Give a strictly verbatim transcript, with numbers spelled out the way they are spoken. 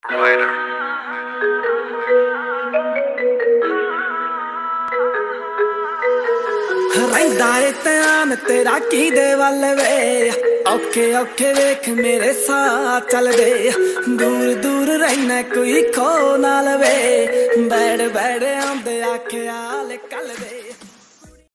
Later. रहिंदा ए ध्यान तेरा किदे वल वे, औखे औखे वेख मेरे साथ चल दे। दूर दूर रहना कोई खो नाल वे, बैठ बैठ आंदे आखे आल कल दे।